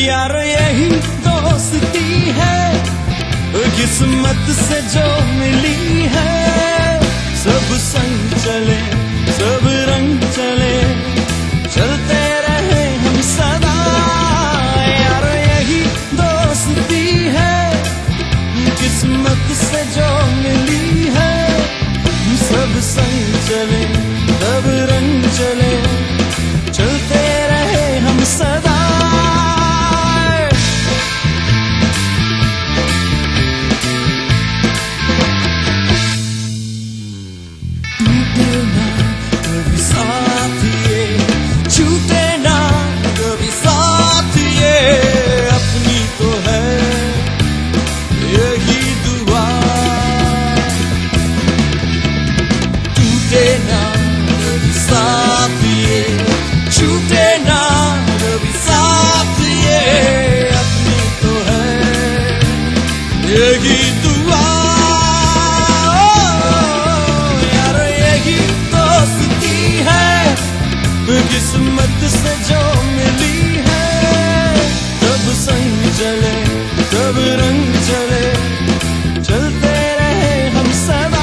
यार यही दोस्ती है, किस्मत से जो मिली है। सब संग चले, सब रंग चले, चलते रहे हम सदा। यार यही दोस्ती है, किस्मत से जो मिली है। सब संग चले, सब रंग चले, चलते रहे हम सदा। टूटे ना कभी साथ ये, छूटे ना कभी साथ ये, अपनी तो है यही दुआ। टूटे ना कभी साथ ये, छूटे ना कभी साथ ये, अपनी तो है यही दुआ। यार यही दोस्ती है, किस्मत से जो मिली है। सब संग चले, सब रंग चले, चलते रहे हम सदा।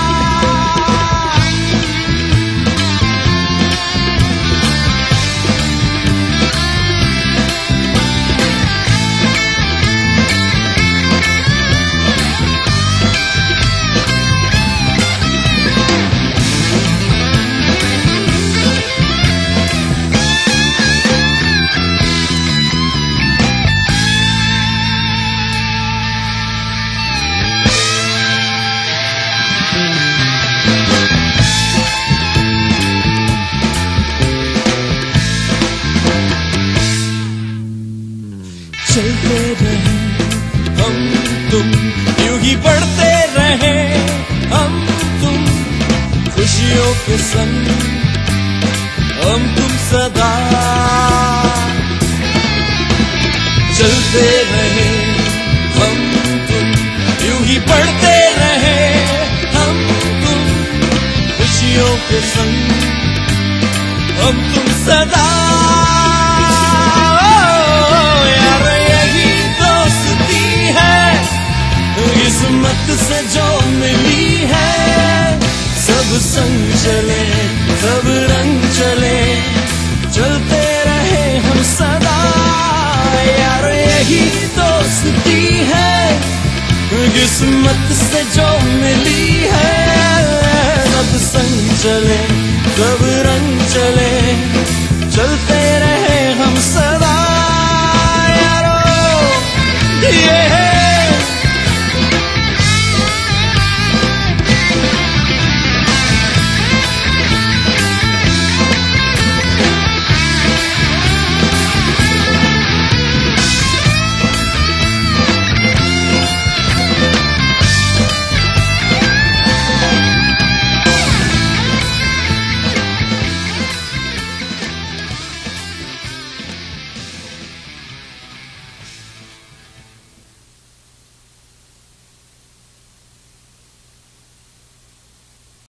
चलते रहे हम तुम, यूं ही बढ़ते रहे हम तुम, खुशियों के संग हम तुम सदा। चलते रहे हम तुम, यूं ही बढ़ते रहे हम तुम, खुशियों के संग हम तुम सदा। किस्मत से जो मिली है। सब संग चले, सब रंग चले, चलते रहे हम सदा। यार यही दोस्ती है, किस्मत से जो मिली है।